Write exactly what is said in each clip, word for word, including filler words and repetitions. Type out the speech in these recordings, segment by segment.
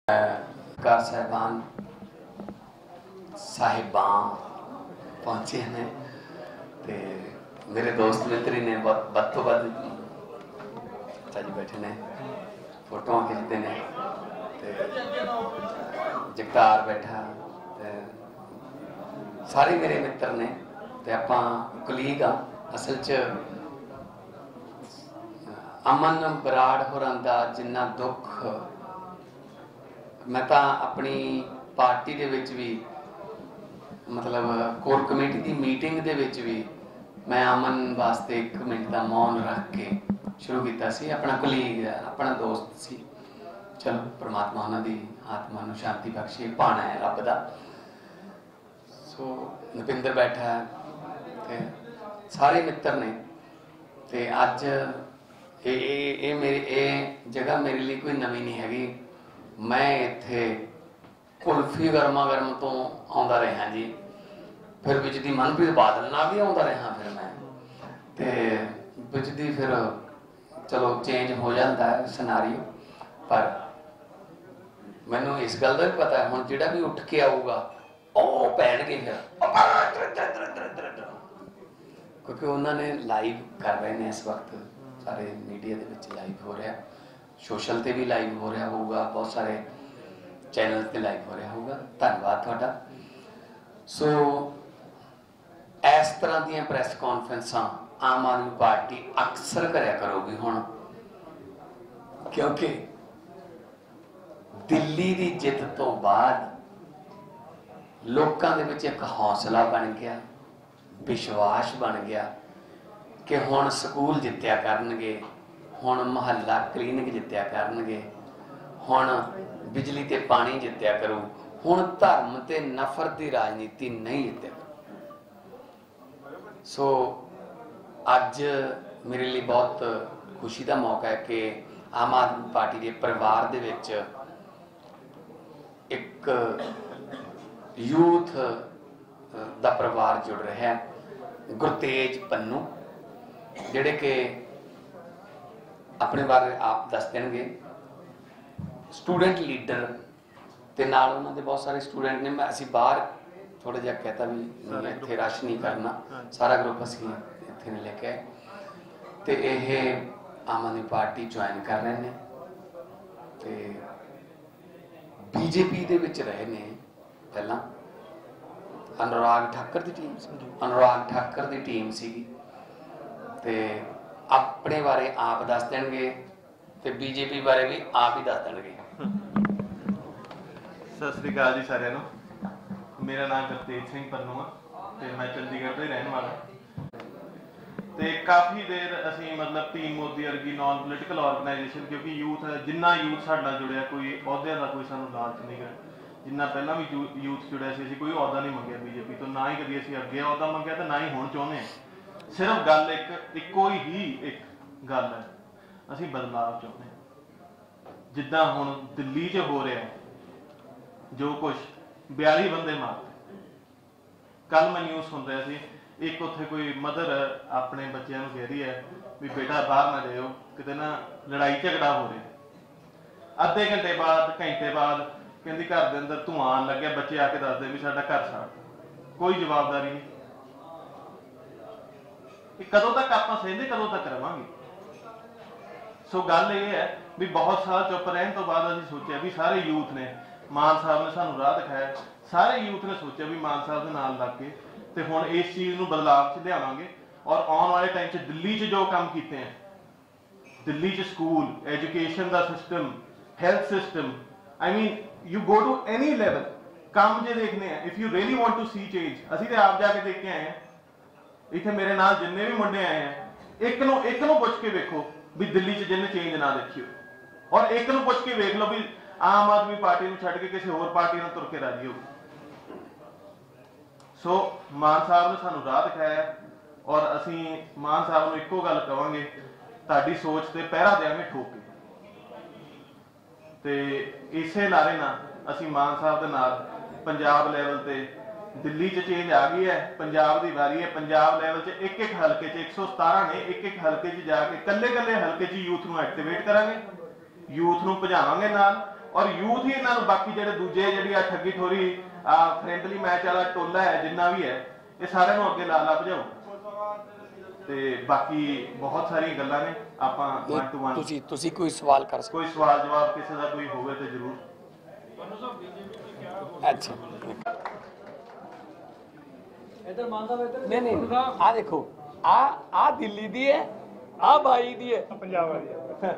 Car साहिबान साहिबान पहुंचे ने ते मेरे दोस्त मित्र ने बहुत बद तो बद चाची बैठे ने फोटो खिंचते ने ते जगतार बैठा ते सारे मेरे मित्र ने ते आपां कुलीग आ असल च अमन बराड़ होरां दा जिन्ना दुख मैं तो अपनी पार्टी दे विच भी मतलब कोर कमेटी की मीटिंग दे विच भी मैं अमन वास्ते एक मिनट का मौन रख के शुरू किया सी। अपना कुलीग अपना दोस्त सी। चलो परमात्मा उन्होंने आत्मा नूं शांति बख्शे, पाना है रब दा। सो नपिंदर बैठा है, सारे मित्र ने ते अज ये ये मेरी ये जगह मेरे लिए कोई नवी नहीं हैगी। मैं इत्थे कुल्फी गर्मा गर्म तो आउंदा रहा जी, फिर विच दी मनप्रीत बादल नाल भी आउंदा रहा, फिर मैं ते विच दी फिर चलो चेंज हो जाता है सिनारियो। पर मैनू इस गल का भी पता है हुण जिहड़ा भी उठ के आऊगा ओ पैणगे फिर, क्योंकि उन्होंने लाइव कर रहे हैं इस वक्त, सारे मीडिया दे विच लाइव हो रहा, सोशल ते भी लाइव हो रहा होगा, बहुत सारे चैनल ते लाइव हो रहा होगा। धन्यवाद तुहाडा। सो इस तरह दी प्रैस कॉन्फ्रेंसां आम आदमी पार्टी अक्सर करया करोगी हुण, क्योंकि दिल्ली की जित तो बाद लोकां दे विच एक हौसला बन गया, विश्वास बन गया कि हुण स्कूल जित्या करनगे, हुण महल्ला क्लीनिक जित्या करनगे, हुण बिजली ते पानी जित्या करू, हुण धर्म ते नफरत की राजनीति नहीं जित्या करू। सो अज मेरे लिए बहुत खुशी का मौका है कि आम आदमी पार्टी के परिवार दे विच एक यूथ दा परिवार जुड़ रहा है। गुरतेज पन्नू जिहड़े कि अपने बारे आप दस देंगे, स्टूडेंट लीडर ते नाल उन्हां दे बहुत सारे स्टूडेंट ने। मैं असी बाहर थोड़ा जिहा कहता भी इत्थे रश नहीं करना, सारा ग्रुप असी इत्थे नहीं लेके आए ते इह आम आदमी पार्टी ज्वाइन कर रहे हैं ते बीजेपी दे विच रहे ने। पहला अनुराग ठाकर की टीम सी, अनुराग ठाकर की टीम सी ते अपने बारे आप दस देंगे ते बीजेपी बारे भी आप ही दस देंगे। सत श्री अकाल जी सारिਆਂ ਨੂੰ। मेरा नाम गुरतेज सिंह पन्नू है ते मैं चंडीगढ़ का ही रहने वाला ते काफ़ी देर असी मतलब टीम मोदी वर्गी नॉन पोलिटिकल ऑर्गेनाइजेशन, क्योंकि यूथ जिन्ना यूथ साडा जुड़िया कोई अहुदे का कोई सानू लालच नहीं है। जिन्ना पहला भी यूथ जुड़िया सी, कोई अहुदा नहीं मंगया बीजेपी तो, ना ही कभी असी अगे अहुदा मंगया तो ना ही हुण चाहुंदे। सिर्फ गल एक इक्को ही एक गल है, असी बदलाव चाहुंदे। जिद्दां हुण दिल्ली च हो रहा जो कुछ बयाली बंदे मारते, कल मैं न्यूज़ सुन रहा सी, एक उत्थे कोई मदर अपने बच्चों को कह रही है भी बेटा बाहर ना जाओ, किते ना लड़ाई झगड़ा हो रहा। अद्धे घंटे बाद घंटे बाद कहती घर के अंदर धुआं आन लग्या, बच्चे आके दसदे भी साडा घर साड़, कोई जवाबदारी नहीं। कदों तक आप सहते, कदों तक रवांगे? सो गल ये है भी बहुत साल चुप रहने तो बाद असीं सोचा भी सारे यूथ ने, मान साहब ने सानू राह दिखाया, सारे यूथ ने सोचा भी मान साहब के नाल लग के ते हुण इस चीज़ नूं बदलाव च लियावांगे। और आने वाले टाइम च दिल्ली च जो काम कीते हैं, दिल्ली च स्कूल, एजुकेशन का system, health system, I mean you go to any level काम जे देखने हैं। If you really want to see change, असीं ते आप जाके देख के आए हैं। इत्थे मेरे नाल जिन्ने भी मुंडे आए हैं, एक नूं एक नूं पुछ के वेखो भी दिल्ली च जिन्ने चेंज ना देखियो, और एक नूं पुछ के वेख लो भी आम आदमी पार्टी नूं छड्ड के किसी होर पार्टी नाल तुर के राजी हो। सो मान साहब ने सानू राह दिखाया और असीं मान साहब नूं इक्को गल कहांगे, तुहाडी सोच ते पहरा देंगे ठोक के। ते इसे नारे नाल असीं मान साहब दे नाल पंजाब लैवल ते दिल्ली च चेंज आ गई है, पंजाब की वारी है। पंजाब लैवल च एक एक हल्के च एक सौ सतारा ने, एक एक हल्के च जाके कल्ले कल्ले हल्के च यूथ नूं एक्टिवेट करांगे, यूथ नूं भजावांगे नाल ਔਰ ਯੂਥ ਹੀ ਇਹਨਾਂ ਨੂੰ ਬਾਕੀ ਜਿਹੜੇ ਦੂਜੇ ਜਿਹੜੀ ਆ ਠੱਗੀ ਠੋਰੀ ਆ ਫਰੈਂਡਲੀ ਮੈਚ ਵਾਲਾ ਟੋਲਾ ਹੈ ਜਿੰਨਾ ਵੀ ਹੈ ਇਹ ਸਾਰਿਆਂ ਨੂੰ ਅੱਗੇ ਲਾ ਲਾ ਭਜਾਓ। ਤੇ ਬਾਕੀ ਬਹੁਤ ਸਾਰੀਆਂ ਗੱਲਾਂ ਨੇ ਆਪਾਂ ਵਨ ਟੂ ਵਨ ਤੁਸੀਂ ਤੁਸੀਂ ਕੋਈ ਸਵਾਲ ਕਰ ਸਕਦੇ ਕੋਈ ਸਵਾਲ ਜਵਾਬ ਕਿਸੇ ਦਾ ਕੋਈ ਹੋਵੇ ਤੇ ਜ਼ਰੂਰ। ਅੱਛਾ नहीं नहीं आ देखो आ आ दिल्ली दी है आ बाई दी है पंजाब वाली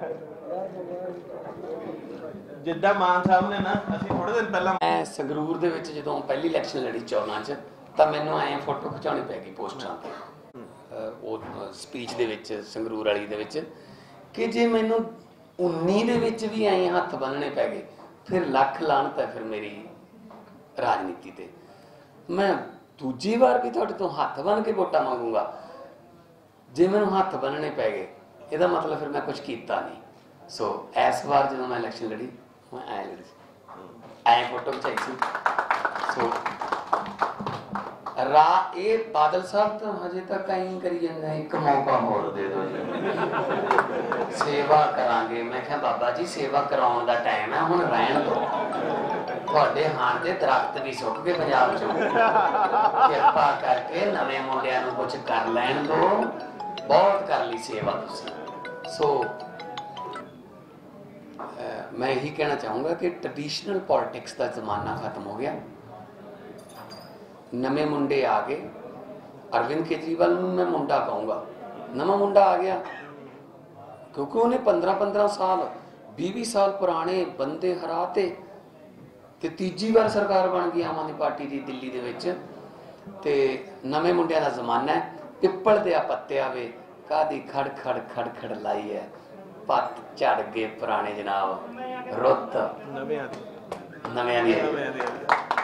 ਜਿੱਦਾਂ ਮਾਨ ਸਾਹਿਬ ਨੇ ਨਾ ਅਸੀਂ ਥੋੜੇ ਦਿਨ ਪਹਿਲਾਂ ਮੈਂ ਸੰਗਰੂਰ ਦੇ ਵਿੱਚ ਜਦੋਂ ਪਹਿਲੀ ਇਲੈਕਸ਼ਨ ਲੜੀ ਚੋਣਾਂ 'ਚ ਤਾਂ ਮੈਨੂੰ ਐਂ ਫੋਟੋ ਖਿਚਾਉਣੀ ਪੈ ਗਈ ਪੋਸਟਰਾਂ ਤੇ ਉਹ ਸਪੀਚ ਦੇ ਵਿੱਚ ਸੰਗਰੂਰ ਵਾਲੀ ਦੇ ਵਿੱਚ ਕਿ ਜੇ ਮੈਨੂੰ ਉੱਨੀ ਦੇ ਵਿੱਚ ਵੀ ਐਂ ਹੱਥ ਬੰਨਣੇ ਪੈ ਗਏ ਫਿਰ ਲੱਖ ਲਾਹਨਤ ਹੈ ਫਿਰ ਮੇਰੀ ਰਾਜਨੀਤੀ ਤੇ। ਮੈਂ ਦੂਜੀ ਵਾਰ ਵੀ ਤੁਹਾਡੇ ਤੋਂ ਹੱਥ ਬੰਨ ਕੇ ਵੋਟਾਂ ਮੰਗੂਗਾ ਜੇ ਮੈਨੂੰ ਹੱਥ ਬੰਨਣੇ ਪੈ ਗਏ ਇਹਦਾ ਮਤਲਬ ਫਿਰ ਮੈਂ ਕੁਝ ਕੀਤਾ ਨਹੀਂ। ਸੋ ਇਸ ਵਾਰ ਜਦੋਂ ਮੈਂ ਇਲੈਕਸ਼ਨ ਲੜੀ ਮੈਂ ਐਂ ਲੜੀ ਸੀ ਐਂ ਫੋਟੋ ਖਿਚਾਈ ਸੀ। ਸੋ ਰਾ ਇਹ ਬਾਦਲ ਸਾਹਿਬ ਤਾਂ ਹਜੇ ਤੱਕ ਐਂ ਕਰੀ ਜਾਂਦੇ ਇੱਕ ਮੌਕਾ ਹੋਰ ਦੇ ਦਿਓ ਜੀ ਸੇਵਾ ਕਰਾਂਗੇ। ਮੈਂ ਕਿਹਾ ਬਾਬਾ ਜੀ ਸੇਵਾ ਕਰਾਉਣ ਦਾ ਟਾਈਮ ਹੈ ਹੁਣ ਰਹਿਣ ਦਿਓ ਤੁਹਾਡੇ ਹਾਣ ਦੇ ਦਰਖਤ ਵੀ ਸੁੱਕ ਗਏ ਪੰਜਾਬ 'ਚ ਕਿਰਪਾ ਕਰਕੇ ਨਵੇਂ ਮੁੰਡਿਆਂ ਨੂੰ ਕੁਝ ਕਰ ਲੈਣ ਦਿਓ ਬਹੁਤ ਕਰ ਲਈ ਸੇਵਾ ਤੁਸੀਂ। ਸੋ मैं यही कहना चाहूँगा कि ट्रेडिशनल पॉलिटिक्स का जमाना खत्म हो गया नवे मुंडे आ गए। अरविंद केजरीवाल मैं मुंडा कहूँगा नवा मुंडा आ गया क्योंकि उन्हें पंद्रह पंद्रह साल भी भी साल पुराने बंदे हराते ते तीजी बार सरकार बन गई आम आदमी पार्टी की दिल्ली दे विच ते नवे मुंडिया का जमाना है। पिपल दे पत्ते आवे कादी खड़ खड़ खड़ खड़ लाई है पत्त झड़ गए पुराने जनाब रुत ਨਵਿਆਂ ਦੀ नवियां दी ਨਵਿਆਂ ਦੀ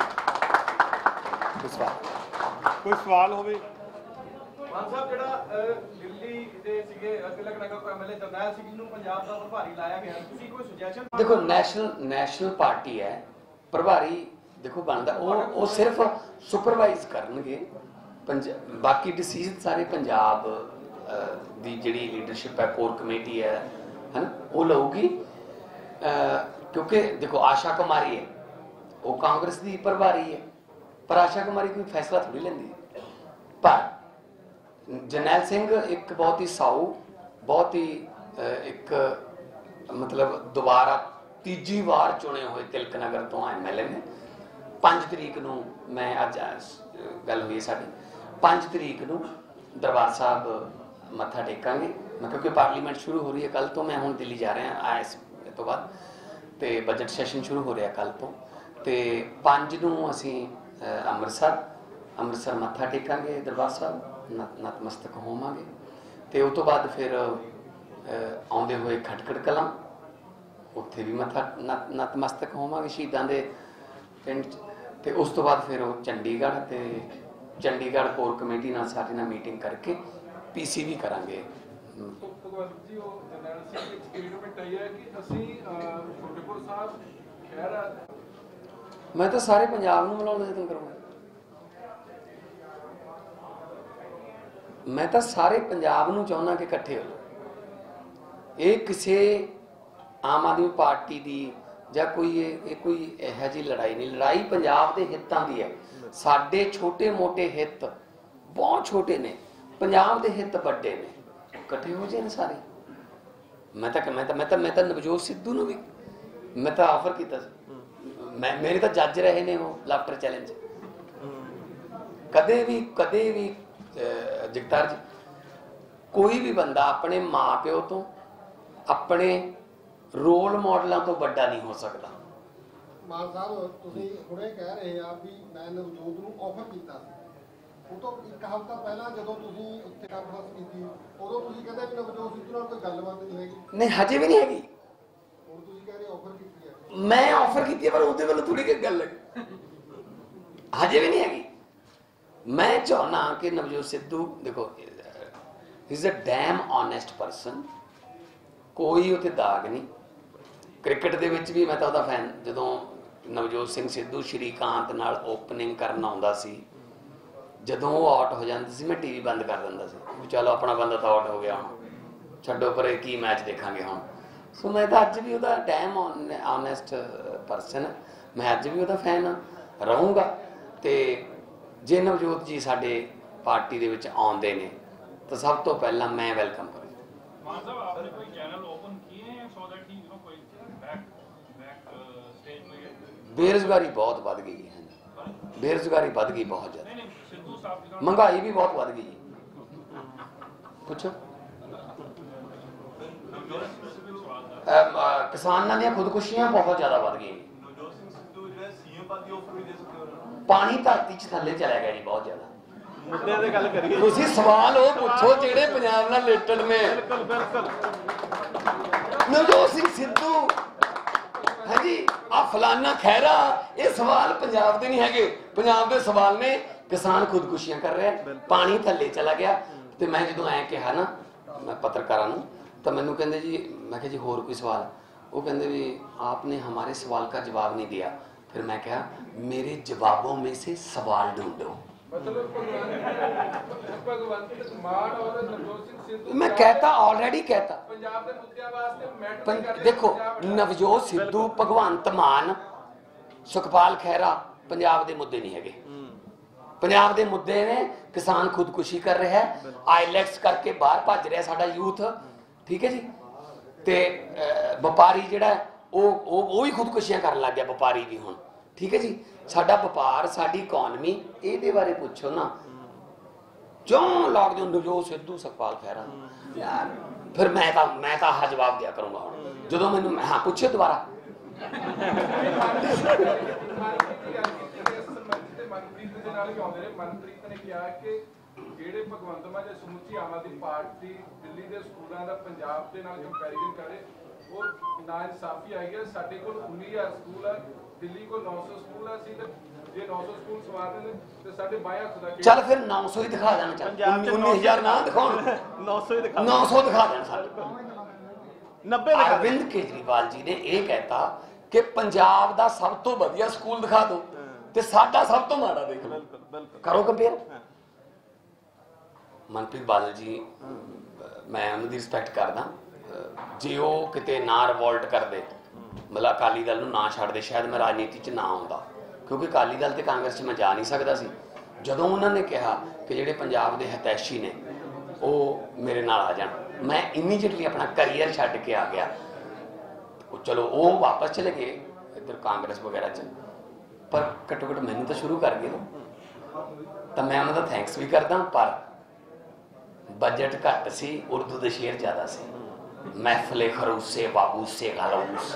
ਕੋਈ ਸਵਾਲ ਹੋਵੇ। ਮਾਨ ਸਾਹਿਬ ਜਿਹੜਾ ਦਿੱਲੀ ਦੇ ਸੀਗੇ ਤਿਲਕ ਨਗਰ ਤੋਂ ਐਮਐਲਏ ਜਰਨੈਲ ਸਿੰਘ ਨੂੰ ਪੰਜਾਬ ਦਾ ਪ੍ਰਭਾਰੀ ਲਾਇਆ ਗਿਆ ਤੁਸੀਂ ਕੋਈ ਸੁਜੈਸ਼ਨ देखो नेशनल नेशनल पार्टी है प्रभारी देखो बनता वो वो सिर्फ सुपरवाइज करनगे बाकी डिसीजन सारे पंजाब दी जिहड़ी लीडरशिप है कोर कमेटी है है ना वो लऊगी क्योंकि देखो आशा कुमारी है वो कांग्रेस की प्रभारी है पर आशा कुमारी कोई फैसला थोड़ी लेंदी पर जरनैल सिंह एक बहुत ही साऊ बहुत ही एक मतलब दोबारा तीजी बार चुने हुए तिलक नगर तो एम एल ए ने पाँच तरीक नूं मैं अज गल हुई साडी पाँच तरीक नूं दरबार साहब मत्था टेकांगे मैं क्योंकि पार्लीमेंट शुरू हो रही है कल तो मैं हुण दिल्ली जा रहा आया इस तो बाद तो बजट सैशन शुरू हो रहा कल तो तो पाँच नूं असीं अमृतसर अमृतसर मत्था टेकांगे दरबार साहब नत नतमस्तक होवांगे तो उस तो बाद फिर आउंदे हुए खटखड़ कलां उत्थे भी मत्था नत नतमस्तक होवांगे शहीदां दे पिंड ते उस तो बाद फिर चंडीगढ़ ते चंडीगढ़ कोर कमेटी नाल सारे नाल मीटिंग करके पीसी भी करांगे। ਭਗਵੰਤ ਜੀ ਉਹ ਜਰਨੈਲ ਸਿੰਘ ਦੀ ਸਟੇਟਮੈਂਟ ਆਈ ਹੈ ਕਿ ਅਸੀਂ ਛੋਟੇਪੁਰ ਸਾਹਿਬ ਖੈਰ मैं तो सारे पंजाब नूं मिलाउण दा यतन करूंगा मैं तो सारे पंजाब नूं चाहुंदा कि इकट्ठे हो जाओ। ये किसी आम आदमी पार्टी की ਜਾਂ कोई ये कोई ਇਹੋ ਜਿਹੀ लड़ाई नहीं लड़ाई पंजाब के हितों की है। साडे छोटे मोटे हित बहुत छोटे ने पंजाब के हित बड़े ने इकट्ठे हो जाए सारे। मैं तो मैं तो मैं तो मैं तो नवजोत सिद्धू नूं भी मैं तो ऑफर किया मैं मेरे तो जज रहे ने वो लाफ्टर चैलेंज कदे भी कदे भी जगतार जी कोई भी बंदा अपने माँ प्यो तो अपने रोल मॉडलों तो बड़ा नहीं हो सकता। ਮਾਨ ਸਾਹਿਬ ਤੁਸੀਂ ਹੁਣੇ ਕਹਿ ਰਹੇ ਆ ਵੀ ਮੈਂ ਨਵਜੋਤ ਨੂੰ ਆਫਰ ਕੀਤਾ ਸੀ ਉਹ ਤੋਂ ਇੱਕ ਹਫ਼ਤਾ ਪਹਿਲਾਂ ਜਦੋਂ ਤੁਸੀਂ ਉੱਥੇ ਕਾਨਫਰੰਸ ਕੀਤੀ ਉਦੋਂ ਤੁਸੀਂ ਕਹਿੰਦੇ ਵੀ ਨਵਜੋਤ ਸਿੱਧੂ ਨਾਲ ਕੋਈ ਗੱਲਬਾਤ ਨਹੀਂ ਹੈਗੀ नहीं हजे भी नहीं हैगी ਹੁਣ ਤੁਸੀਂ ਕਹਿ ਰਹੇ ਆਫਰ ਕੀਤੀ ਹੈ मैं ऑफर की पर ਉਹਦੇ ਵੱਲੋਂ ਥੋੜੀ ਕਿ ਗੱਲ ਹੈ ਹਜੇ ਵੀ ਨਹੀਂ ਹੈਗੀ। मैं ਚਾਹੁੰਦਾ ਕਿ ਨਵਜੋਤ ਸਿੱਧੂ ਦੇਖੋ he is a damn honest person ਕੋਈ ਉੱਥੇ ਦਾਗ ਨਹੀਂ। ਕ੍ਰਿਕਟ ਦੇ ਵਿੱਚ ਵੀ ਮੈਂ ਤਾਂ ਉਹਦਾ ਫੈਨ ਜਦੋਂ ਨਵਜੋਤ ਸਿੰਘ ਸਿੱਧੂ ਸ਼੍ਰੀਕਾਂਤ ਨਾਲ ਓਪਨਿੰਗ ਕਰਨ ਆਉਂਦਾ ਸੀ ਜਦੋਂ ਉਹ ਆਊਟ ਹੋ ਜਾਂਦਾ ਸੀ ਮੈਂ ਟੀਵੀ ਬੰਦ ਕਰ ਦਿੰਦਾ ਸੀ ਵੀ ਚਲੋ ਆਪਣਾ ਬੰਦਾ ਤਾਂ ਆਊਟ ਹੋ ਗਿਆ ਹੁਣ ਛੱਡੋ ਪਰੇ ਕੀ ਮੈਚ ਦੇਖਾਂਗੇ ਹੁਣ। ਸੋ ਮੈਂ ਤਾਂ ਅੱਜ ਵੀ ਉਹਦਾ ਡੈਮ ਆਨੈਸਟ ਪਰਸਨ, ਮੈਂ ਅੱਜ ਵੀ ਉਹਦਾ ਫੈਨ ਰਹੂੰਗਾ। ਤੇ ਜੇ ਨਵਜੋਤ ਜੀ ਸਾਡੇ ਪਾਰਟੀ ਦੇ ਵਿੱਚ ਆਉਂਦੇ ਨੇ ਤਾਂ ਸਭ ਤੋਂ ਪਹਿਲਾਂ ਮੈਂ ਵੈਲਕਮ ਕਰਾਂਗਾ। मान साहब आपने कोई चैनल ओपन किए हैं so that he you know कोई बैक बैक स्टेज में? ਬੇਰੁਜ਼ਗਾਰੀ ਬਹੁਤ ਵੱਧ ਗਈ ਹੈ, ਬੇਰੁਜ਼ਗਾਰੀ ਵੱਧ ਗਈ ਬਹੁਤ ਜ਼ਿਆਦਾ, नहीं नहीं सिद्धू साहब की ਮਹਿੰਗਾਈ ਵੀ ਬਹੁਤ ਵੱਧ ਗਈ ਹੈ। ਪੁੱਛੋ। ਅਮ, ਅ, ਕਿਸਾਨਾਂ ਦੀਆਂ ਖੁਦਕੁਸ਼ੀਆਂ ਬਹੁਤ ਜ਼ਿਆਦਾ ਵੱਧ ਗਈਆਂ। ਨਵਜੋਤ ਸਿੰਘ ਸਿੱਧੂ ਜਿਹੜਾ ਸੀਐਮ ਪਦ ਦੀ ਆਫਰ ਵੀ ਦੇ ਸਕਦੇ ਹੋ। ਪਾਣੀ ਧਰਤੀ 'ਚ ਥੱਲੇ ਚਲਾ ਗਿਆ ਜੀ ਬਹੁਤ ਜ਼ਿਆਦਾ। ਮੁੱਦਿਆਂ ਤੇ ਗੱਲ ਕਰੀਏ। ਤੁਸੀਂ ਸਵਾਲ ਉਹ ਪੁੱਛੋ ਜਿਹੜੇ ਪੰਜਾਬ ਨਾਲ ਰਿਲੇਟਡ ਨੇ। ਬਿਲਕੁਲ ਬਿਲਕੁਲ। ਨਵਜੋਤ ਸਿੰਘ ਸਿੱਧੂ ਹਾਂਜੀ ਆ ਫਲਾਨਾ ਖਹਿਰਾ, ਇਹ ਸਵਾਲ ਪੰਜਾਬ ਦੇ ਨਹੀਂ ਹੈਗੇ। ਪੰਜਾਬ ਦੇ ਸਵਾਲ ਨੇ ਕਿਸਾਨ ਖੁਦਕੁਸ਼ੀਆਂ ਕਰ ਰਿਹਾ, ਪਾਣੀ ਥੱਲੇ ਚਲਾ ਗਿਆ। ਤੇ ਮੈਂ ਜਦੋਂ ਐਂ ਕਿਹਾ ਨਾ ਮੈਂ ਪੱਤਰਕਾਰਾਂ ਨੂੰ ਤਾਂ ਮੈਨੂੰ ਕਹਿੰਦੇ ਜੀ, ਮੈਂ ਕਿਹਾ ਜੀ ਹੋਰ ਕੋਈ ਸਵਾਲ? ਉਹ ਕਹਿੰਦੇ ਵੀ आपने हमारे सवाल का जवाब नहीं दिया। फिर मैं कहा मेरे जवाबों में से सवाल ढूंढो। मैं कहता ऑलरेडी कहता देखो नवजोत सिद्धू भगवंत मान सुखपाल खैरा पंजाब के मुद्दे नहीं है। पंजाब के मुद्दे ने किसान खुदकुशी कर रहा है, आईलैट्स करके बाहर भज रहा साडा यूथ, ठीक है जी। ते व्यापारी जिहड़ा वो ही खुदकुशियां कर लग गया, व्यापारी भी हुण, ठीक है जी। साडा व्यापार साडी इकोनमी इहदे बारे पुछो ना, क्यों लॉक दे नवजोत सिद्धू सुखपाल खैरा यार। फिर मैं तां मैं तां आह जवाब दिया करूंगा हुण जदों मैनूं हाँ पुछो दोबारा। ਮਨਪ੍ਰੀਤ ਨੇ ਕਿਹਾ ਕਿ ਜਿਹੜੇ ਭਗਵੰਤ ਮਾਨ ਦੇ ਸਮੁੱਚੀ ਆਮ ਆਦਮੀ ਪਾਰਟੀ ਦਿੱਲੀ ਦੇ ਸਕੂਲਾਂ ਦਾ ਪੰਜਾਬ ਦੇ ਨਾਲ ਕੰਪੈਰੀਜ਼ਨ ਕਰੇ ਉਹ ਨਾ ਇਨਸਾਫੀ ਆਈ ਹੈ। ਸਾਡੇ ਕੋਲ ਉੱਨੀ ਹਜ਼ਾਰ ਸਕੂਲ ਹੈ, ਦਿੱਲੀ ਕੋਲ ਨੌ ਸੌ ਸਕੂਲ ਹੈ। ਅਸੀਂ ਤੇ ਜੇ ਨੌ ਸੌ ਸਕੂਲ ਸਵਾਰ ਨੇ ਤੇ ਸਾਡੇ ਬਾਈ ਹੱਥ ਦਾ ਚੱਲ ਫਿਰ ਨੌ ਸੌ ਹੀ ਦਿਖਾ ਦੇਣਾ। ਚੱਲ ਉੱਨੀ ਹਜ਼ਾਰ ਨਾ ਦਿਖਾਉਣ, ਨੌ ਸੌ ਹੀ ਦਿਖਾ ਨੌ ਸੌ ਦਿਖਾ ਦੇਣਾ ਸਾਡੇ। ਨੱਬੇ ਦਿਖਾ। ਅਰਵਿੰਦ ਕੇਜਰੀਵਾਲ ਜੀ ਨੇ ਇਹ ਕਹਿਤਾ ਕਿ ਪੰਜਾਬ ਦਾ ਸਭ ਤੋਂ ਵਧੀਆ ਸਕੂਲ ਦਿਖਾ ਦਿਓ ਤੇ ਸਾਡਾ ਸਭ ਤੋਂ ਮਾੜਾ ਦੇਖ ਲਓ। ਬਿਲਕੁਲ ਬਿਲਕੁਲ ਕਰੋ ਕੰਪੇਅਰ। ਮਨਪ੍ਰੀਤ ਬਾਦਲ ਜੀ ਮੈਂ ਉਹਨਾਂ ਦੀ ਰਿਸਪੈਕਟ ਕਰਦਾ, ਜੇ ਉਹ ਕਿਤੇ ਨਾ ਰਿਵੋਲਟ ਕਰਦੇ ਮਤਲਬ ਅਕਾਲੀ ਦਲ ਨੂੰ ਨਾ ਛੱਡਦੇ ਸ਼ਾਇਦ ਮੈਂ ਰਾਜਨੀਤੀ 'ਚ ਨਾ ਆਉਂਦਾ, ਕਿਉਂਕਿ ਅਕਾਲੀ ਦਲ ਤੇ ਕਾਂਗਰਸ 'ਚ ਮੈਂ ਜਾ ਨਹੀਂ ਸਕਦਾ ਸੀ। ਜਦੋਂ ਉਹਨਾਂ ਨੇ ਕਿਹਾ ਕਿ ਜਿਹੜੇ ਪੰਜਾਬ ਦੇ ਹਿਤੈਸ਼ੀ ਨੇ ਉਹ ਮੇਰੇ ਨਾਲ ਆ ਜਾਣ, ਮੈਂ ਇਮੀਡੀਏਟਲੀ ਆਪਣਾ ਕਰੀਅਰ ਛੱਡ ਕੇ ਆ ਗਿਆ। ਚਲੋ ਉਹ ਵਾਪਸ ਚਲੇ ਗਏ ਇੱਧਰ ਕਾਂਗਰਸ ਵਗੈਰਾ 'ਚ, ਪਰ ਘੱਟੋ ਘੱਟ ਮੈਨੂੰ ਤਾਂ ਸ਼ੁਰੂ ਕਰ ਗਏ ਨਾ, ਤਾਂ ਮੈਂ ਉਹਨਾਂ ਦਾ ਥੈਂਕਸ ਵੀ ਕਰਦਾ। ਪਰ ਬਜਟ ਘੱਟ ਸੀ, ਉਰਦੂ ਦੇ ਸ਼ੇਰ ਜ਼ਿਆਦਾ ਸੀ। महफिले खरूसे बाबूसे गलूस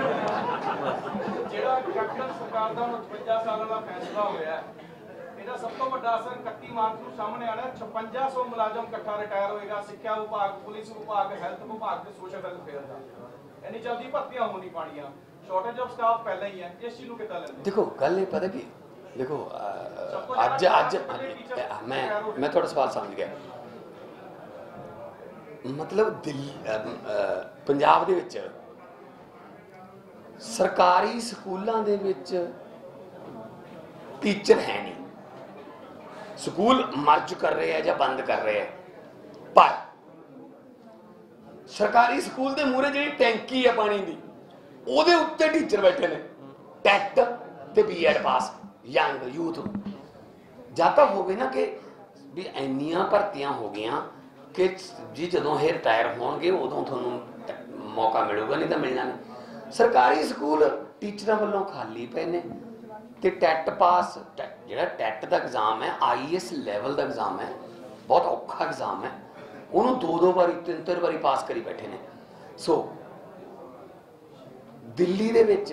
ਜਿਹੜਾ ਕੈਪਟਨ ਸਰਕਾਰ ਦਾ ਪਚਵੰਜਾ ਸਾਲਾਂ ਦਾ ਫੈਸਲਾ ਹੋਇਆ, ਇਹਦਾ ਸਭ ਤੋਂ ਵੱਡਾ ਅਸਰ ਇਕੱਤੀ ਮਾਰਚ ਨੂੰ ਸਾਹਮਣੇ ਆਣਾ। ਛਪੰਜਾ ਸੌ ਮੁਲਾਜ਼ਮ ਇਕੱਠਾ ਰਿਟਾਇਰ ਹੋਏਗਾ, ਸਿੱਖਿਆ ਵਿਭਾਗ, ਪੁਲਿਸ ਵਿਭਾਗ, ਹੈਲਥ ਵਿਭਾਗ ਤੇ ਸੋਸ਼ਲ ਵੈਲਫੇਅਰ ਦਾ। ਇੰਨੀ ਜਲਦੀ ਭਰਤੀਆਂ ਹੋਣ ਨਹੀਂ ਪਾਣੀਆਂ, ਸ਼ਾਰਟੇਜ ਆਫ ਸਟਾਫ ਪਹਿਲਾਂ ਹੀ ਹੈ। ਇਸ ਚੀਜ਼ ਨੂੰ ਕਿੱਦਾਂ ਲੈਂਦੇ? ਦੇਖੋ ਗੱਲ ਇਹ ਪਤਾ ਕੀ, ਦੇਖੋ ਅੱਜ ਅੱਜ ਮੈਂ ਮੈਂ ਤੁਹਾਡਾ ਸਵਾਲ ਸਮਝ ਗਿਆ। ਮਤਲਬ ਦਿੱਲੀ ਪੰਜਾਬ ਦੇ ਵਿੱਚ ਸਰਕਾਰੀ ਸਕੂਲਾਂ ਦੇ ਵਿੱਚ ਟੀਚਰ ਹੈ ਨਹੀਂ। ਸਕੂਲ ਮਰਜ ਕਰ ਰਹੇ ਆ ਜਾਂ ਬੰਦ ਕਰ ਰਹੇ ਆ, ਪਰ ਸਰਕਾਰੀ ਸਕੂਲ ਦੇ ਮੂਹਰੇ ਜਿਹੜੀ ਟੈਂਕੀ ਆ ਪਾਣੀ ਦੀ ਉਹਦੇ ਉੱਤੇ ਟੀਚਰ ਬੈਠੇ ਨੇ, ਟੈਟ ਤੇ ਬੀਐਡ ਪਾਸ ਯੰਗ ਯੂਥ। ਜਾਂ ਤਾਂ ਹੋਵੇ ਨਾ ਕਿ ਵੀ ਇੰਨੀਆਂ ਭਰਤੀਆਂ ਹੋ ਗਈਆਂ ਕਿ ਜੀ ਜਦੋਂ ਇਹ ਰਿਟਾਇਰ ਹੋਣਗੇ ਉਦੋਂ ਤੁਹਾਨੂੰ ਮੌਕਾ ਮਿਲੂਗਾ, ਨਹੀਂ ਤਾਂ ਮਿਲਣਾ ਨਹੀਂ। ਸਰਕਾਰੀ ਸਕੂਲ ਟੀਚਰਾਂ ਵੱਲੋਂ ਖਾਲੀ ਪਏ ਨੇ ਤੇ ਟੈਟ ਪਾਸ, ਜਿਹੜਾ ਟੈਟ ਦਾ ਐਗਜ਼ਾਮ ਹੈ ਆਈ ਏ ਐਸ ਲੈਵਲ ਦਾ ਐਗਜ਼ਾਮ ਹੈ, ਬਹੁਤ ਔਖਾ ਐਗਜ਼ਾਮ ਹੈ, ਉਹਨੂੰ ਦੋ ਦੋ ਵਾਰੀ ਤਿੰਨ ਤਿੰਨ ਵਾਰੀ ਪਾਸ ਕਰੀ ਬੈਠੇ ਨੇ। ਸੋ ਦਿੱਲੀ ਦੇ ਵਿੱਚ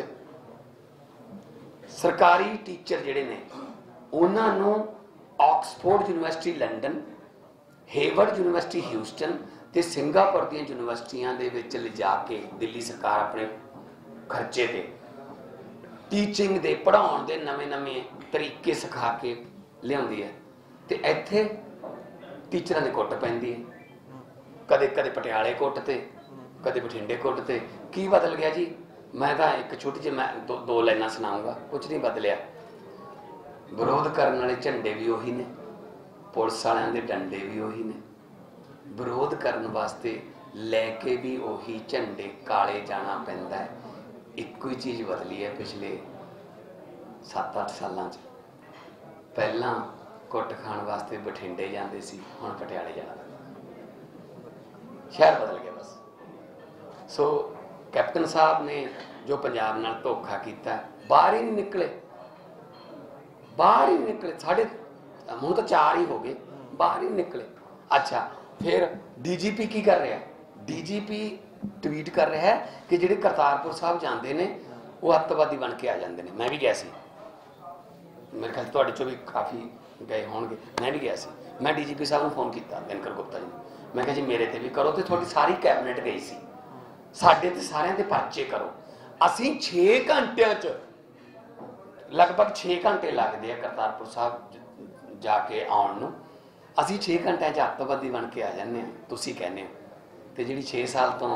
ਸਰਕਾਰੀ ਟੀਚਰ ਜਿਹੜੇ ਨੇ ਉਹਨਾਂ ਨੂੰ Oxford university London, Harvard university Houston ਤੇ ਸਿੰਗਾਪੁਰ ਦੀਆਂ ਯੂਨੀਵਰਸਿਟੀਆਂ ਦੇ ਵਿੱਚ ਲਿਜਾ ਕੇ ਦਿੱਲੀ ਸਰਕਾਰ ਆਪਣੇ ਖਰਚੇ ਤੇ ਟੀਚਿੰਗ ਦੇ ਪੜ੍ਹਾਉਣ ਦੇ ਨਵੇਂ ਨਵੇਂ ਤਰੀਕੇ ਸਿਖਾ ਕੇ ਲਿਆਉਂਦੀ ਹੈ। ਤੇ ਇੱਥੇ ਟੀਚਰਾਂ ਦੀ ਕੁੱਟ ਪੈਂਦੀ ਹੈ, ਕਦੇ ਕਦੇ ਪਟਿਆਲੇ ਕੁੱਟ ਤੇ ਕਦੇ ਬਠਿੰਡੇ ਕੁੱਟ ਤੇ। ਕੀ ਬਦਲ ਗਿਆ ਜੀ? ਮੈਂ ਤਾਂ ਇੱਕ ਛੋਟੀ ਜਿਹੀ ਮੈਂ ਦੋ ਦੋ ਲਾਈਨਾਂ ਸੁਣਾਊਂਗਾ, ਕੁਝ ਨਹੀਂ ਬਦਲਿਆ। ਵਿਰੋਧ ਕਰਨ ਵਾਲੇ ਝੰਡੇ ਵੀ ਉਹੀ ਨੇ, ਪੁਲਿਸ ਵਾਲਿਆਂ ਦੇ ਡੰਡੇ ਵੀ ਉਹੀ ਨੇ। ਵਿਰੋਧ ਕਰਨ ਵਾਸਤੇ लैके भी उही झंडे काले जाना पैंदा है। इक्को ही चीज़ बदली है पिछले सत्त अठ सालों च। पहला कुट खाण वास्ते बठिंडे जाते सी, हुण पटियाले जाना पैंदा। शहर बदल गया बस। सो कैप्टन साहब ने जो पंजाब नाल धोखा किया, बाहर ही नहीं निकले, बाहर ही नहीं निकले। साढ़े हुण तो चार ही हो गए, बाहर ही नहीं निकले। अच्छा, फिर डी जी पी की कर रहा है? डी जी पी ट्वीट कर रहा है कि ਜਿਹੜੇ ਕਰਤਾਰਪੁਰ ਸਾਹਿਬ ਜਾਂਦੇ ਨੇ ਉਹ ਅੱਤਵਾਦੀ ਬਣ ਕੇ ਆ ਜਾਂਦੇ ਨੇ। मैं भी गया सी, मेरे ख्याल ਤੁਹਾਡੇ ਚੋਂ भी काफ़ी गए होणगे, मैं भी गया सी। मैं डी जी पी साहब ਨੂੰ ਫੋਨ ਕੀਤਾ, ਦਿਨਕਰ ਗੁਪਤਾ ਜੀ, मैं ਕਿਹਾ ਜੀ ਮੇਰੇ ਤੇ ਵੀ ਕਰੋ ਤੇ ਤੁਹਾਡੀ ਸਾਰੀ ਕੈਬਨਿਟ ਗਈ ਸੀ, ਸਾਡੇ ਤੇ ਸਾਰਿਆਂ ਦੇ ਪਰਚੇ ਕਰੋ। ਅਸੀਂ छे ਘੰਟਿਆਂ ਚ, ਲਗਭਗ छे ਘੰਟੇ ਲੱਗਦੇ ਆ ਕਰਤਾਰਪੁਰ ਸਾਹਿਬ ਜਾ ਕੇ ਆਉਣ ਨੂੰ, ਅਸੀਂ छे ਘੰਟਿਆਂ ਚ ਅੱਤਵਾਦੀ ਬਣ ਕੇ ਆ ਜਾਂਦੇ ਆ, ਤੁਸੀਂ ਕਹਿੰਦੇ ਹੋ। ਤੇ ਜਿਹੜੀ छे ਸਾਲ ਤੋਂ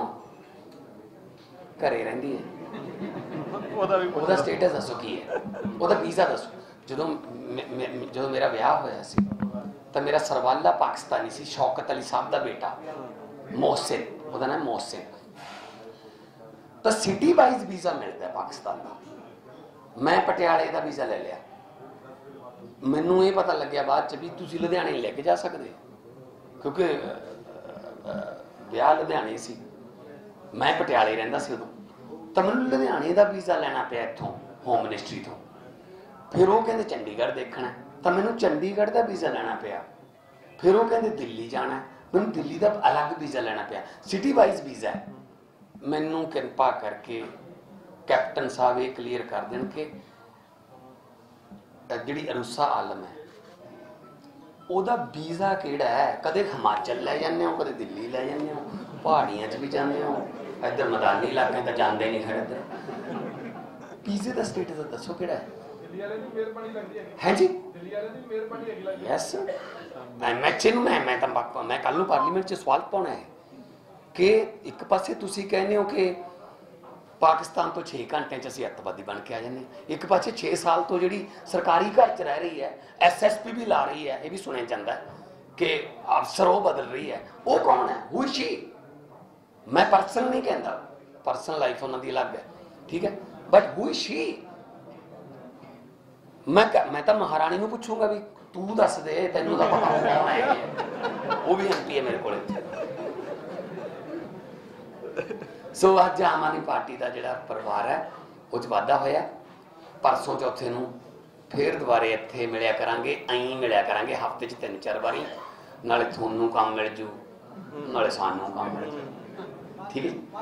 ਘਰੇ ਰਹਿੰਦੀ ਹੈ ਉਹਦਾ ਵੀ ਉਹਦਾ ਸਟੇਟਸ ਦੱਸੋ ਕੀ ਹੈ, ਉਹਦਾ ਵੀਜ਼ਾ ਦੱਸੋ। ਜਦੋਂ ਜਦੋਂ ਮੇਰਾ ਵਿਆਹ ਹੋਇਆ ਸੀ ਤਾਂ ਮੇਰਾ ਸਰਵਾਲਾ ਪਾਕਿਸਤਾਨੀ ਸੀ, ਸ਼ੌਕਤ ਅਲੀ ਸਾਹਿਬ ਦਾ ਬੇਟਾ ਮੋਹਸਿਨ, ਉਹਦਾ ਨਾਮ ਮੋਹਸਿਨ। ਤਾਂ ਸਿਟੀ ਵਾਈਜ਼ ਵੀਜ਼ਾ ਮਿਲਦਾ ਪਾਕਿਸਤਾਨ ਦਾ। ਮੈਂ ਪਟਿਆਲੇ ਦਾ ਵੀਜ਼ਾ ਲੈ ਲਿਆ। ਮੈਨੂੰ ਇਹ ਪਤਾ ਲੱਗਿਆ ਬਾਅਦ ਚ ਵੀ ਤੁਸੀਂ ਲੁਧਿਆਣੇ ਲੈ ਕੇ ਜਾ ਸਕਦੇ, ਕਿਉਂਕਿ ਵਿਆਹ ਲੁਧਿਆਣੇ ਸੀ, ਮੈਂ ਪਟਿਆਲੇ ਰਹਿੰਦਾ ਸੀ ਉਦੋਂ। ਤਾਂ ਮੈਨੂੰ ਲੁਧਿਆਣੇ ਦਾ ਵੀਜ਼ਾ ਲੈਣਾ ਪਿਆ ਇੱਥੋਂ ਹੋਮ ਮਿਨਿਸਟਰੀ ਤੋਂ। ਫਿਰ ਉਹ ਕਹਿੰਦੇ ਚੰਡੀਗੜ੍ਹ ਦੇਖਣਾ, ਤਾਂ ਮੈਨੂੰ ਚੰਡੀਗੜ੍ਹ ਦਾ ਵੀਜ਼ਾ ਲੈਣਾ ਪਿਆ। ਫਿਰ ਉਹ ਕਹਿੰਦੇ ਦਿੱਲੀ ਜਾਣਾ, ਮੈਨੂੰ ਦਿੱਲੀ ਦਾ ਅਲੱਗ ਵੀਜ਼ਾ ਲੈਣਾ ਪਿਆ। ਸਿਟੀ ਵਾਈਜ਼ ਵੀਜ਼ਾ ਹੈ। ਮੈਨੂੰ ਕਿਰਪਾ ਕਰਕੇ ਕੈਪਟਨ ਸਾਹਿਬ ਇਹ ਕਲੀਅਰ ਕਰ ਦੇਣ ਕਿ ਜਿਹੜੀ ਅਰੂਸਾ ਆਲਮ ਹੈ ਉਹਦਾ ਵੀਜ਼ਾ ਕਿਹੜਾ ਹੈ। ਕਦੇ ਹਿਮਾਚਲ ਲੈ ਜਾਂਦੇ ਹੋ, ਕਦੇ ਦਿੱਲੀ ਲੈ ਜਾਂਦੇ ਹੋ, ਪਹਾੜੀਆਂ 'ਚ ਵੀ ਜਾਂਦੇ ਹੋ, ਇੱਧਰ ਮੈਦਾਨੀ ਇਲਾਕੇ ਤਾਂ ਜਾਂਦੇ ਨਹੀਂ। ਖੜੇ ਇੱਧਰ ਵੀਜ਼ੇ ਦਾ ਸਟੇਟਸ ਦੱਸੋ ਕਿਹੜਾ ਹੈ। ਦਿੱਲੀ ਵਾਲੇ ਦੀ ਮਿਹਰਬਾਨੀ ਲੱਗਦੀ ਹੈ ਹੈ ਜੀ, ਦਿੱਲੀ ਵਾਲੇ ਦੀ ਮਿਹਰਬਾਨੀ ਹੈਗੀ ਲੱਗਦੀ ਹੈ। ਯੈਸ, ਮੈਂ ਮੈਚੇ ਨੂੰ ਮੈਂ ਮੈਂ ਤਾਂ ਮੈਂ ਕੱਲ ਨੂੰ ਪਾਰਲੀਮੈਂਟ 'ਚ ਸਵਾਲ ਪਾਉਣਾ ਹੈ ਕਿ ਇੱਕ ਪਾਸੇ ਤੁਸੀਂ ਕਹਿੰਦੇ ਹੋ ਕਿ ਪਾਕਿਸਤਾਨ ਤੋਂ छे ਘੰਟਿਆਂ 'ਚ ਅਸੀਂ ਅੱਤਵਾਦੀ ਬਣ ਕੇ ਆ ਜਾਂਦੇ, ਇੱਕ ਪਾਸੇ छे ਸਾਲ ਤੋਂ ਜਿਹੜੀ ਸਰਕਾਰੀ ਘਰ 'ਚ ਰਹਿ ਰਹੀ ਹੈ, ਐਸ ਐਸ ਪੀ ਵੀ ਲਾ ਰਹੀ ਹੈ, ਇਹ ਵੀ ਸੁਣਿਆ ਜਾਂਦਾ ਕਿ ਅਫਸਰ ਉਹ ਬਦਲ ਰਹੀ ਹੈ। ਉਹ ਕੌਣ ਹੈ? Who is she? ਮੈਂ ਪਰਸਨ ਨਹੀਂ ਕਹਿੰਦਾ, ਪਰਸਨਲ ਲਾਈਫ ਉਹਨਾਂ ਦੀ ਅਲੱਗ ਹੈ, ਠੀਕ ਹੈ, ਬਟ ਹੂ ਇਜ਼ ਸ਼ੀ? ਮੈਂ ਮੈਂ ਤਾਂ ਮਹਾਰਾਣੀ ਨੂੰ ਪੁੱਛੂੰਗਾ ਵੀ ਤੂੰ ਦੱਸ ਦੇ, ਤੈਨੂੰ ਤਾਂ ਪਤਾ ਹੋਣਾ ਹੈ। ਉਹ ਵੀ ਐਮ ਪੀ ਹੈ ਮੇਰੇ ਕੋਲ। ਸੋ ਅੱਜ ਆਮ ਆਦਮੀ ਪਾਰਟੀ ਦਾ ਜਿਹੜਾ ਪਰਿਵਾਰ ਹੈ ਉਹ 'ਚ ਵਾਧਾ ਹੋਇਆ। ਪਰਸੋਂ ਚੌਥੇ ਨੂੰ ਫਿਰ ਦੁਬਾਰੇ ਇੱਥੇ ਮਿਲਿਆ ਕਰਾਂਗੇ, ਐਂ ਮਿਲਿਆ ਕਰਾਂਗੇ ਹਫ਼ਤੇ 'ਚ ਤਿੰਨ ਚਾਰ ਵਾਰੀ। ਨਾਲੇ ਤੁਹਾਨੂੰ ਕੰਮ ਮਿਲ ਜੂ, ਨਾਲੇ ਸਾਨੂੰ ਕੰਮ ਮਿਲ ਜੂ, ठीक है।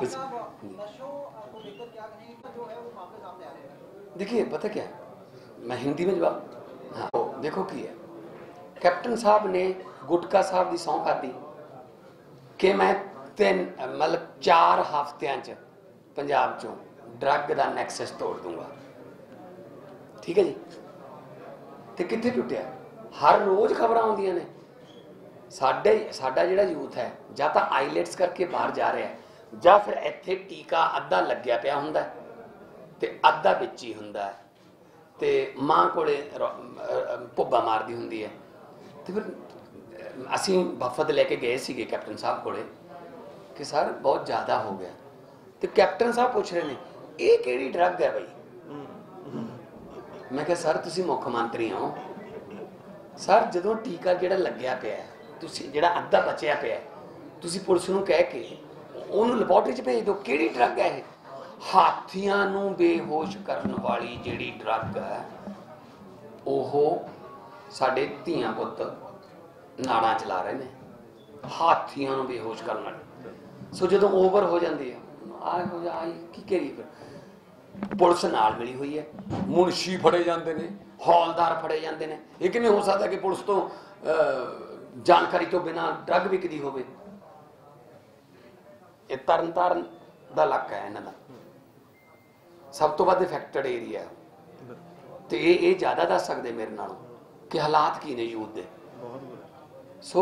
देखिए पता क्या, मैं हिंदी में जवाब, हाँ देखो की है, कैप्टन साहब ने गुटका साहब की सौं खाधी कि मैं तीन मतलब चार हफ्तियां च पंजाब चों ड्रग का नैक्सस तोड़ दूंगा, ठीक है जी। तो कितने टुटिया, हर रोज़ खबर आउंदियां ने। साडे साडा जिहड़ा यूथ है ਜਾਂ ਤਾਂ ਆਈਲੈਟਸ ਕਰਕੇ ਬਾਹਰ ਜਾ ਰਿਹਾ ਜਾਂ ਫਿਰ ਇੱਥੇ ਟੀਕਾ ਅੱਧਾ ਲੱਗਿਆ ਪਿਆ ਹੁੰਦਾ ਤੇ ਅੱਧਾ ਵਿੱਚ ਹੀ ਹੁੰਦਾ ਤੇ ਮਾਂ ਕੋਲੇ ਭੁੱਬਾ ਮਾਰਦੀ ਹੁੰਦੀ ਹੈ। ਤੇ ਫਿਰ ਅਸੀਂ ਵਫਦ ਲੈ ਕੇ ਗਏ ਸੀਗੇ ਕੈਪਟਨ ਸਾਹਿਬ ਕੋਲੇ ਕਿ ਸਰ ਬਹੁਤ ਜ਼ਿਆਦਾ ਹੋ ਗਿਆ। ਤੇ ਕੈਪਟਨ ਸਾਹਿਬ ਪੁੱਛ ਰਹੇ ਨੇ ਇਹ ਕਿਹੜੀ ਡਰੱਗ ਹੈ ਬਈ। ਮੈਂ ਕਿਹਾ ਸਰ ਤੁਸੀਂ ਮੁੱਖ ਮੰਤਰੀ ਹੋ ਸਰ, ਜਦੋਂ ਟੀਕਾ ਜਿਹੜਾ ਲੱਗਿਆ ਪਿਆ ਤੁਸੀਂ ਜਿਹੜਾ ਅੱਧਾ ਬਚਿਆ ਪਿਆ ਤੁਸੀਂ ਪੁਲਿਸ ਨੂੰ ਕਹਿ ਕੇ ਉਹਨੂੰ ਲੈਬੋਰਟਰੀ 'ਚ ਭੇਜ ਦਿਓ, ਕਿਹੜੀ ਡਰੱਗ ਹੈ ਇਹ? ਹਾਥੀਆਂ ਨੂੰ ਬੇਹੋਸ਼ ਕਰਨ ਵਾਲੀ ਜਿਹੜੀ ਡਰੱਗ ਹੈ ਉਹ ਸਾਡੇ ਧੀਆਂ ਪੁੱਤ ਨਾੜਾਂ ਚਲਾ ਰਹੇ ਨੇ, ਹਾਥੀਆਂ ਨੂੰ ਬੇਹੋਸ਼ ਕਰਨ ਵਾਲੀ। ਸੋ ਜਦੋਂ ਓਵਰ ਹੋ ਜਾਂਦੀ ਹੈ ਆ ਹੋ ਜਾ ਆਈ ਕੀ ਕਰੀ, ਫਿਰ ਪੁਲਿਸ ਨਾਲ ਮਿਲੀ ਹੋਈ ਹੈ, ਮੁਨਸ਼ੀ ਫੜੇ ਜਾਂਦੇ ਨੇ, ਹੌਲਦਾਰ ਫੜੇ ਜਾਂਦੇ ਨੇ। ਇਹ ਕਿਵੇਂ ਹੋ ਸਕਦਾ ਕਿ ਪੁਲਿਸ ਤੋਂ ਜਾਣਕਾਰੀ ਤੋਂ ਬਿਨਾਂ ਡਰੱਗ ਵਿਕਦੀ ਹੋਵੇ। ਇਹ ਤਰਨ ਤਾਰਨ ਦਾ ਇਲਾਕਾ ਹੈ ਇਹਨਾਂ ਦਾ, ਸਭ ਤੋਂ ਵੱਧ ਇਫੈਕਟਡ ਏਰੀਆ ਤੇ ਇਹ ਇਹ ਜ਼ਿਆਦਾ ਦੱਸ ਸਕਦੇ ਮੇਰੇ ਨਾਲੋਂ ਕਿ ਹਾਲਾਤ ਕੀ ਨੇ ਯੂਥ ਦੇ। ਸੋ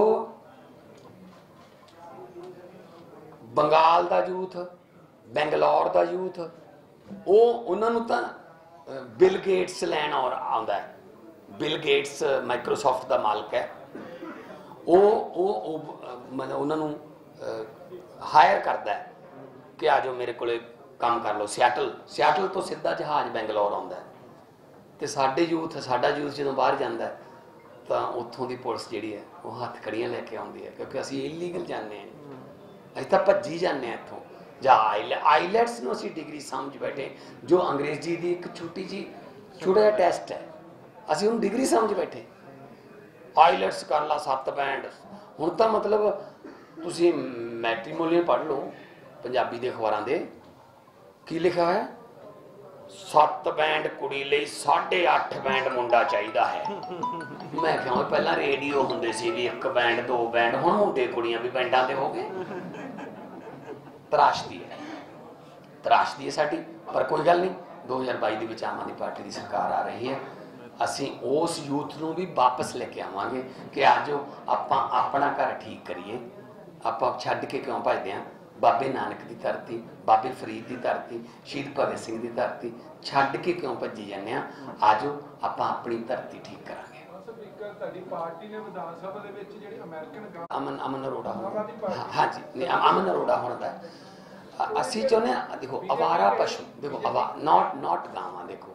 ਬੰਗਾਲ ਦਾ ਯੂਥ, ਬੈਂਗਲੌਰ ਦਾ ਯੂਥ, ਉਹ ਉਹਨਾਂ ਨੂੰ ਤਾਂ ਬਿਲ ਗੇਟਸ ਲੈਣ ਔਰ ਆਉਂਦਾ ਹੈ। ਬਿਲ ਗੇਟਸ ਮਾਈਕਰੋਸਾਫਟ ਦਾ ਮਾਲਕ ਹੈ, ਉਹ ਉਹ ਮਤਲਬ ਉਹਨਾਂ ਨੂੰ ਹਾਇਰ ਕਰਦਾ ਕਿ ਆ ਜਾਓ ਮੇਰੇ ਕੋਲੇ ਕੰਮ ਕਰ ਲਓ। ਸਿਆਟਲ ਸਿਆਟਲ ਤੋਂ ਸਿੱਧਾ ਜਹਾਜ਼ ਬੈਂਗਲੌਰ ਆਉਂਦਾ ਤੇ ਸਾਡੇ ਯੂਥ ਸਾਡਾ ਯੂਥ ਜਦੋਂ ਬਾਹਰ ਜਾਂਦਾ ਤਾਂ ਉੱਥੋਂ ਦੀ ਪੁਲਿਸ ਜਿਹੜੀ ਹੈ ਉਹ ਹੱਥ ਖੜੀਆਂ ਲੈ ਕੇ ਆਉਂਦੀ ਹੈ, ਕਿਉਂਕਿ ਅਸੀਂ ਇਲੀਗਲ ਜਾਂਦੇ ਹਾਂ, ਅਸੀਂ ਤਾਂ ਭੱਜੀ ਜਾਂਦੇ ਹਾਂ ਇੱਥੋਂ। ਜਾਂ ਆਈਲੈਟਸ ਨੂੰ ਅਸੀਂ ਡਿਗਰੀ ਸਮਝ ਬੈਠੇ, ਜੋ ਅੰਗਰੇਜ਼ੀ ਦੀ ਇੱਕ ਛੋਟੀ ਜਿਹੀ ਛੋਟਾ ਜਿਹਾ ਟੈਸਟ ਹੈ, ਅਸੀਂ ਉਹਨੂੰ ਡਿਗਰੀ ਸਮਝ ਬੈਠੇ। ਆਈਲੈਟਸ ਕਰ ਲਾ ਸੱਤ ਬੈਂਡ। ਹੁਣ ਤਾਂ ਮਤਲਬ ਤੁਸੀਂ ਮੈਟਰੀਮੋਨੀਅਲ ਪੜ੍ਹ ਲਓ ਪੰਜਾਬੀ ਦੇ ਅਖਬਾਰਾਂ ਦੇ, ਕੀ ਲਿਖਿਆ ਹੋਇਆ, ਸੱਤ ਬੈਂਡ ਕੁੜੀ ਲਈ ਸਾਢੇ ਅੱਠ ਬੈਂਡ ਮੁੰਡਾ ਚਾਹੀਦਾ ਹੈ। ਮੈਂ ਕਿਹਾ ਪਹਿਲਾਂ ਰੇਡੀਓ ਹੁੰਦੇ ਸੀ ਵੀ ਇੱਕ ਬੈਂਡ ਦੋ ਬੈਂਡ, ਹੁਣ ਮੁੰਡੇ ਕੁੜੀਆਂ ਵੀ ਬੈਂਡਾਂ ਤੇ ਹੋ ਗਏ। ਤਰਾਸ਼ਦੀ ਹੈ ਤਰਾਸ਼ਦੀ ਹੈ ਸਾਡੀ। ਪਰ ਕੋਈ ਗੱਲ ਨਹੀਂ, ਦੋ ਹਜ਼ਾਰ ਬਾਈ ਦੇ ਵਿੱਚ ਆਮ ਆਦਮੀ ਪਾਰਟੀ ਦੀ ਸਰਕਾਰ ਆ ਰਹੀ ਹੈ। ਅਸੀਂ ਉਸ ਯੂਥ ਨੂੰ ਵੀ ਵਾਪਸ ਲੈ ਕੇ ਆਵਾਂਗੇ ਕਿ ਅੱਜ ਆਪਾਂ ਆਪਣਾ ਘਰ ਠੀਕ ਕਰੀਏ। ਆਪਾਂ ਛੱਡ ਕੇ ਕਿਉਂ ਭੱਜਦੇ ਹਾਂ? ਬਾਬੇ ਨਾਨਕ ਦੀ ਧਰਤੀ, ਬਾਬੇ ਫਰੀਦ ਦੀ ਧਰਤੀ, ਸ਼ਹੀਦ ਭਗਤ ਸਿੰਘ ਦੀ ਧਰਤੀ ਛੱਡ ਕੇ ਕਿਉਂ ਭੱਜੀ ਜਾਂਦੇ ਹਾਂ? ਆਜੋ ਆਪਾਂ ਆਪਣੀ ਧਰਤੀ ਠੀਕ ਕਰਾਂਗੇ। ਤੁਹਾਡੀ ਪਾਰਟੀ ਨੇ ਵਿਧਾਨ ਸਭਾ ਦੇ ਵਿੱਚ ਜਿਹੜੀ ਅਮਰੀਕਨ ਅਮਨ ਅਮਨ ਅਰੋੜਾ ਹਾਂਜੀ ਨਹੀਂ ਅਮਨ ਅਰੋੜਾ ਹੁਣ ਦਾ ਅਸੀਂ ਚਾਹੁੰਦੇ ਹਾਂ, ਦੇਖੋ ਅਵਾਰਾ ਪਸ਼ੂ, ਦੇਖੋ ਅਵਾ ਨੋਟ ਨੋਟ ਗਾਵਾਂ, ਦੇਖੋ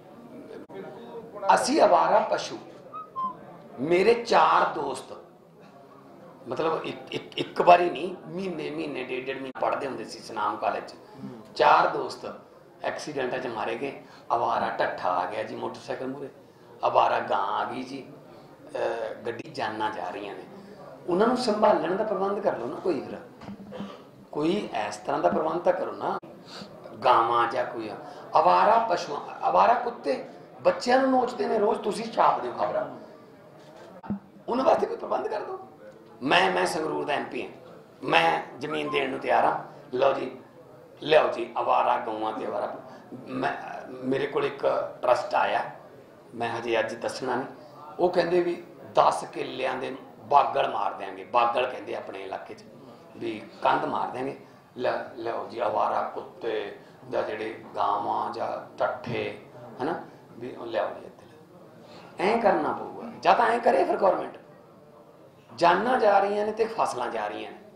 ਅਸੀਂ ਅਵਾਰਾ ਪਸ਼ੂ, ਮੇਰੇ ਚਾਰ ਦੋਸਤ ਮਤਲਬ ਇੱਕ ਇੱਕ ਇੱਕ ਵਾਰੀ ਨਹੀਂ, ਮਹੀਨੇ ਮਹੀਨੇ ਡੇਢ ਡੇਢ ਮਹੀਨੇ ਪੜ੍ਹਦੇ ਹੁੰਦੇ ਸੀ ਸਨਾਮ ਕਾਲਜ 'ਚ। ਚਾਰ ਦੋਸਤ ਐਕਸੀਡੈਂਟਾਂ 'ਚ ਮਾਰੇ ਗਏ। ਅਵਾਰਾ ਢੱਠਾ ਆ ਗਿਆ ਜੀ ਮੋਟਰਸਾਈਕਲ ਮੂਹਰੇ, ਅਵਾਰਾ ਗਾਂ ਆ ਗਈ ਜੀ, ਗੱਡੀ ਜਾਨਾਂ ਜਾ ਰਹੀਆਂ ਨੇ। ਉਹਨਾਂ ਨੂੰ ਸੰਭਾਲਣ ਦਾ ਪ੍ਰਬੰਧ ਕਰ ਲਓ ਨਾ ਕੋਈ, ਫਿਰ ਕੋਈ ਇਸ ਤਰ੍ਹਾਂ ਦਾ ਪ੍ਰਬੰਧ ਤਾਂ ਕਰੋ ਨਾ। ਗਾਵਾਂ ਜਾਂ ਕੋਈ ਅਵਾਰਾ ਪਸ਼ੂਆਂ, ਅਵਾਰਾ ਕੁੱਤੇ ਬੱਚਿਆਂ ਨੂੰ ਨੋਚਦੇ ਨੇ ਰੋਜ਼, ਤੁਸੀਂ ਛਾਪ ਦਿਓ ਖਬਰਾਂ, ਉਹਨਾਂ ਵਾਸਤੇ ਕੋਈ ਪ੍ਰਬੰਧ ਕਰ ਦਿਓ। ਮੈਂ ਮੈਂ ਸੰਗਰੂਰ ਦਾ ਐਮ ਪੀ ਹਾਂ, ਮੈਂ ਜ਼ਮੀਨ ਦੇਣ ਨੂੰ ਤਿਆਰ ਹਾਂ। ਲਓ ਜੀ ਲਿਆਓ ਜੀ ਅਵਾਰਾ ਗਊਆਂ ਤੇ ਅਵਾਰਾ। ਮੈਂ ਮੇਰੇ ਕੋਲ ਇੱਕ ਟਰਸਟ ਆਇਆ, ਮੈਂ ਹਜੇ ਅੱਜ ਦੱਸਣਾ ਨਹੀਂ, ਉਹ ਕਹਿੰਦੇ ਵੀ ਦਸ ਕਿੱਲਿਆਂ ਦੇ ਬਾਗਲ ਮਾਰ ਦਿਆਂਗੇ। ਬਾਗਲ ਕਹਿੰਦੇ ਆਪਣੇ ਇਲਾਕੇ 'ਚ ਵੀ ਕੰਧ ਮਾਰ ਦਿਆਂਗੇ। ਲਿਆਓ ਜੀ ਅਵਾਰਾ ਕੁੱਤੇ ਜਾਂ ਜਿਹੜੇ ਗਾਵਾਂ ਜਾਂ ਟੱਠੇ ਹੈ ਨਾ, ਵੀ ਲਿਆਓ ਜੀ ਇੱਥੇ। ਐਂ ਕਰਨਾ ਪਊਗਾ, ਜਾਂ ਤਾਂ ਐਂ ਕਰੇ ਫਿਰ ਗੌਰਮੈਂਟ। ਜਾਨਾਂ ਜਾ ਰਹੀਆਂ ਨੇ ਤੇ ਫਸਲਾਂ ਜਾ ਰਹੀਆਂ ਨੇ।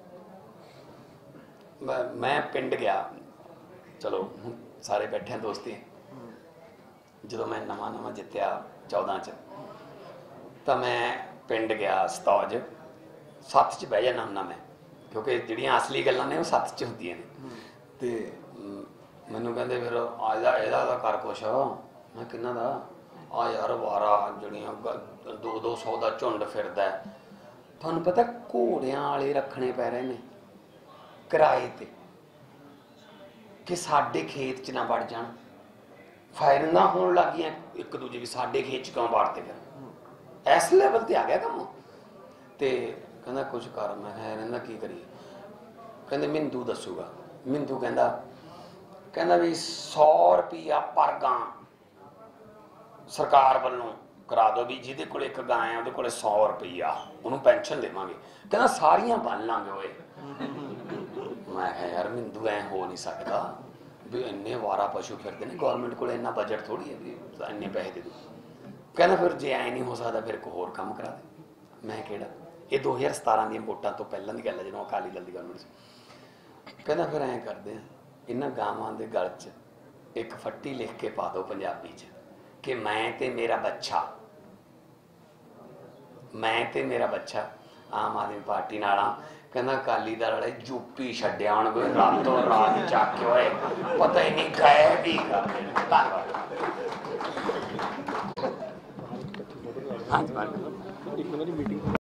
ਮੈਂ ਪਿੰਡ ਗਿਆ, ਚਲੋ ਸਾਰੇ ਬੈਠੇ ਦੋਸਤੀ, ਜਦੋਂ ਮੈਂ ਨਵਾਂ ਨਵਾਂ ਜਿੱਤਿਆ ਚੌਦਾਂ 'ਚ, ਤਾਂ ਮੈਂ ਪਿੰਡ ਗਿਆ ਸਤੌਜ। ਸੱਤ 'ਚ ਬਹਿ ਜਾਣਾ ਹੁੰਦਾ ਮੈਂ, ਕਿਉਂਕਿ ਜਿਹੜੀਆਂ ਅਸਲੀ ਗੱਲਾਂ ਨੇ ਉਹ ਸੱਤ 'ਚ ਹੁੰਦੀਆਂ ਨੇ। ਤੇ ਮੈਨੂੰ ਕਹਿੰਦੇ ਫਿਰ ਆਜਾ ਇਹਦਾ ਦਾ ਕਰ ਕੁਛ। ਮੈਂ ਕਿੰਨਾ ਦਾ? ਆ ਯਾਰ ਵਾਰਾ ਜਿਹੜੀਆਂ ਦੋ ਦੋ ਸੌ ਦਾ ਝੁੰਡ ਫਿਰਦਾ, ਤੁਹਾਨੂੰ ਪਤਾ ਘੋੜਿਆਂ ਵਾਲੇ ਰੱਖਣੇ ਪੈ ਰਹੇ ਨੇ ਕਿਰਾਏ ਤੇ, ਕਿ ਸਾਡੇ ਖੇਤ 'ਚ ਨਾ ਵੜ ਜਾਣ। ਫਾਇਰਿੰਗਾਂ ਹੋਣ ਲੱਗ ਗਈਆਂ ਇੱਕ ਦੂਜੇ ਵੀ, ਸਾਡੇ ਖੇਤ 'ਚ ਕਿਉਂ ਵੜਦੇ? ਫਿਰ ਇਸ ਲੈਵਲ ਤੇ ਆ ਗਿਆ ਕੰਮ। ਤੇ ਕਹਿੰਦਾ ਕੁਛ ਕਰ। ਮੈਂ ਕਿਹਾ ਇਹਨਾਂ ਕੀ ਕਰੀਏ? ਕਹਿੰਦੇ ਮਿੰਦੂ ਦੱਸੂਗਾ। ਮਿੰਦੂ ਕਹਿੰਦਾ ਕਹਿੰਦਾ ਵੀ ਸੌ ਰੁਪਈਆ ਪਰ ਗਾਂ ਸਰਕਾਰ ਵੱਲੋਂ ਕਰਾ ਦਿਓ, ਵੀ ਜਿਹਦੇ ਕੋਲ ਇੱਕ ਗਾਂ ਹੈ ਉਹਦੇ ਕੋਲ ਸੌ ਰੁਪਈਆ, ਉਹਨੂੰ ਪੈਨਸ਼ਨ ਦੇਵਾਂਗੇ। ਕਹਿੰਦਾ ਸਾਰੀਆਂ ਬੰਨ ਲਾਂਗੇ ਓਏ। ਮੈਂ ਕਿਹਾ ਯਾਰ ਮਿੰਦੂ ਐ ਹੋ ਨਹੀਂ ਸਕਦਾ ਵੀ ਇੰਨੇ ਵਾਰਾ ਪਸ਼ੂ ਫਿਰਦੇ ਨੇ, ਗੌਰਮੈਂਟ ਕੋਲ ਇੰਨਾ ਬਜਟ ਥੋੜੀ ਹੈ ਵੀ ਇੰਨੇ ਪੈਸੇ ਦੇ ਦੂ। ਕਹਿੰਦਾ ਫਿਰ ਜੇ ਐ ਨਹੀਂ ਹੋ ਸਕਦਾ ਫਿਰ ਕੋਈ ਹੋਰ ਕੰਮ ਕਰਾ ਦੇ। ਮੈਂ ਕਿਹੜਾ? ਇਹ ਦੋ ਹਜ਼ਾਰ ਸਤਾਰਾਂ ਦੀਆਂ ਵੋਟਾਂ ਤੋਂ ਪਹਿਲਾਂ ਦੀ ਗੱਲ ਹੈ, ਜਦੋਂ ਅਕਾਲੀ ਦਲ ਦੀ ਗਵਰਨਮੈਂਟ ਸੀ। ਕਹਿੰਦਾ ਫਿਰ ਐਂ ਕਰਦੇ ਆ, ਇਹਨਾਂ ਗਾਵਾਂ ਦੇ ਗਲ 'ਚ ਇੱਕ ਫੱਟੀ ਲਿਖ ਕੇ ਪਾ ਦਿਓ ਪੰਜਾਬੀ 'ਚ ਕਿ ਮੈਂ ਤੇ ਮੇਰਾ ਬੱਚਾ, ਮੈਂ ਤੇ ਮੇਰਾ ਬੱਚਾ ਆਮ ਆਦਮੀ ਪਾਰਟੀ ਨਾਲ ਆ। ਕਹਿੰਦਾ ਅਕਾਲੀ ਦਲ ਵਾਲੇ ਯੂਪੀ ਛੱਡਿਆ ਹੁਣ ਕੋਈ ਰਾਤੋਂ ਰਾਤ ਚੱਕ ਕੇ ਹੋਏ, ਪਤਾ ਹੀ ਨਹੀਂ ਗਏ ਕੀ ਕਰਦੇ ਨੇ। ਧੰਨਵਾਦ। ਹਾਂਜੀ।